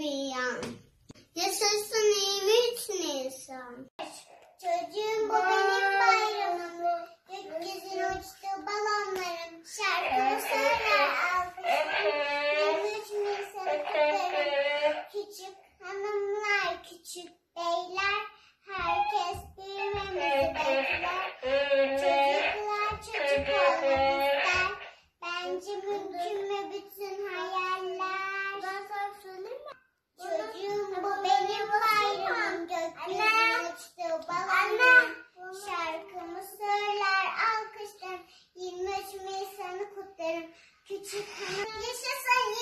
bir yan. Yaşasın 23 Nisan. Çocuğum bu benim bayramım. Gökyüzüne uçtu balonlarım. Şarkımı söyler alkışlarım. 23 Nisan'ı kutlarım. Küçük hanımlar, küçük beyler. Herkes büyümemizi bekler. Çocuklar çocuk olmak ister. Bence mümkün mü bütün hayaller? Ben sana söyleyeyim mi? Çocuğum bu benim bayramım. Gökyüzüne uçtu balonlarım. Şarkımı söyler alkışlarım. 23 Nisan'ı kutlarım. Küçük hanım yaşasın